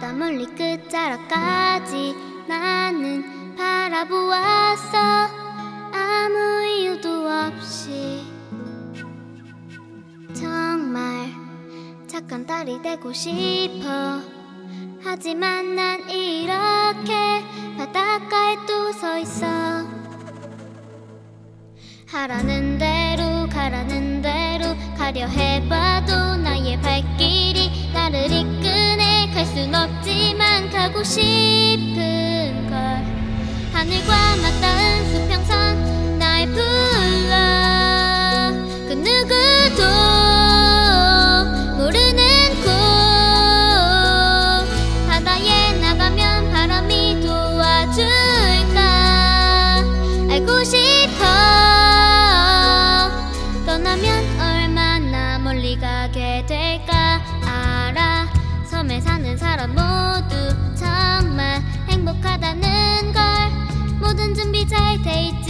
멀리 끝자락까지 나는 바라보았어. 아무 이유도 없이. 정말 착한 딸이 되고 싶어. 하지만 난 이렇게 바닷가에 또 서 있어. 하라는 대로 가라는 대로 가려 해봐도 나의 발길이 나를 이끄네. 갈 순 없지만 가고 싶은 걸. 하늘과 맞닿은 수평선 날 불러. 그 누구도 모르는 곳. 바다에 나가면 바람이 도와줄까. 알고 싶어. 떠나면 얼마나 멀리 가게 될까. 알아. 섬에 사는 사람 모두 정말 행복하다는 걸. 모든 준비 잘 돼 있지.